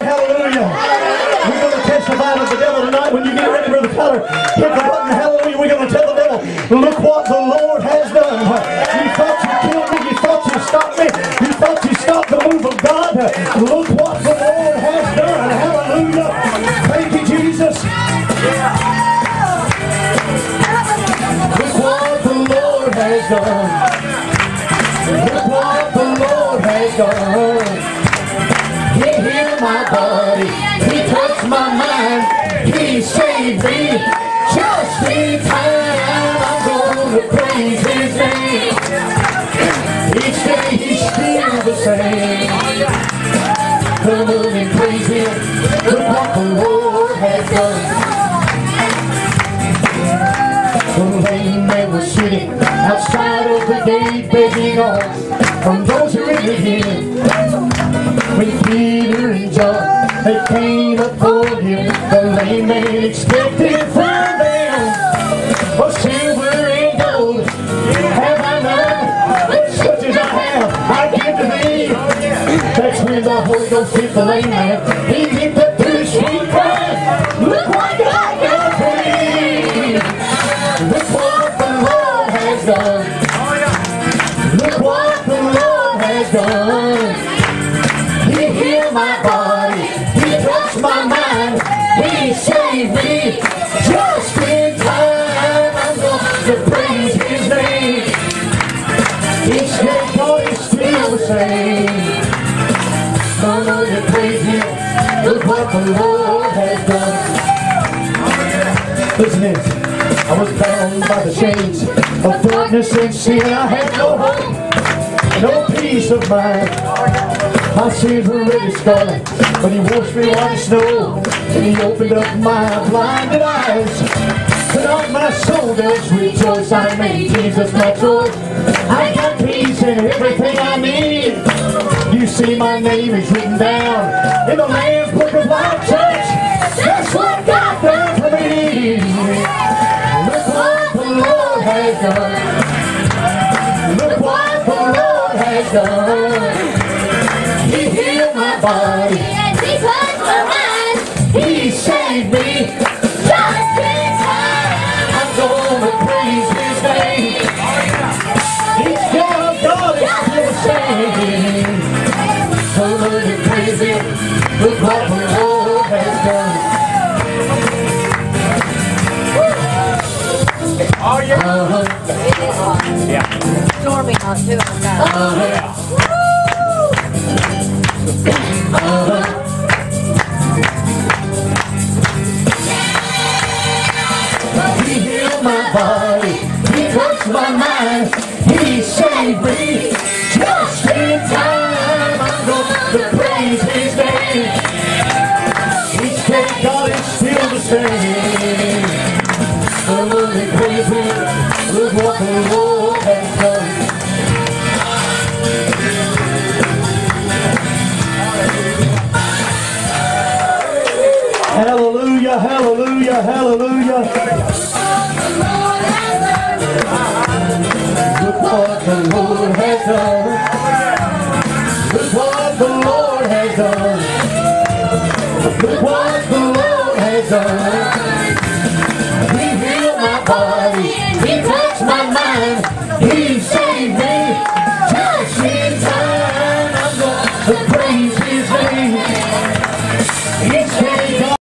Hallelujah. We're going to testify to the devil tonight. When you get ready, Brother Tyler, hit the button. Hallelujah. We're going to tell the devil, look what the Lord has done. You thought you killed me. You thought you stopped me. You thought you stopped the move of God. Look what the Lord has done. Hallelujah. Thank you, Jesus. Look what the Lord has done. Look what the Lord has done. He healed my body. He touched my mind. He saved me. Just in time, I'm going to praise His name. Each day He's still the same. Come on and praise Him. Look what the Lord has done. The lame man was sitting outside of the gate, begging on from those who really Him. When Peter and John, they came up for Him, the lame man expected from them a silver and gold. Have I none? Such as I have, I give to thee. That's when the Holy Ghost hit the lame man. He hit the two sweet cry. Look what God done for me. Look what the Lord has done. Look what the Lord has done. He healed my body. He touched my mind. He saved me. Just in time, I'm going to praise His name. Each day God is still the same. I'm going to praise Him. Look what the Lord has done. Listen to this. I was bound by the chains of darkness and sin. I had no hope, no peace of mind. My sins were really scarlet, but He washed me white as snow, and He opened up my blinded eyes. Tonight my soul does rejoice. I made Jesus my choice. I got peace and everything I need. You see my name is written down in the Lamb's Book of Life, church. That's what God done for me. Look what the Lord has done. Look what the Lord has done. He healed my body. And He touched my mind. He saved me. Just in time, I'm going to praise His name. Each day of God is still the same. Come on and praise Him. Look what the Lord has done. Oh, yeah. Yeah. Normally I'll do it. He healed my body. He touched my mind. He saved me. Just in time, I'm going to praise His name. Each day God is still the same. Come on and praise Him. Look what the Lord has done. Hallelujah, hallelujah, hallelujah. Look what the Lord has done. Look what the Lord has done.